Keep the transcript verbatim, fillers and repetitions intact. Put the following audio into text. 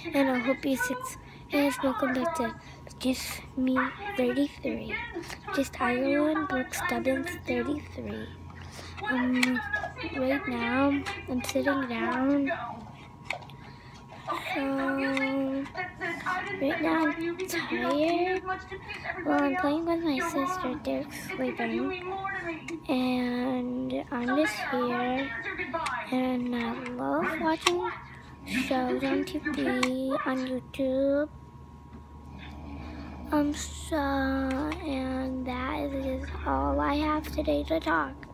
and I hope you six. And welcome back to Just Me thirty-three. Just Ireland Brooks Stubbins thirty-three. Um, right now I'm sitting down. So right now I'm tired. Well, I'm playing with my sister. Derek's sleeping, and I'm just here. And I love watching shows on T V, on YouTube. Um, so, and that is all I have today to talk.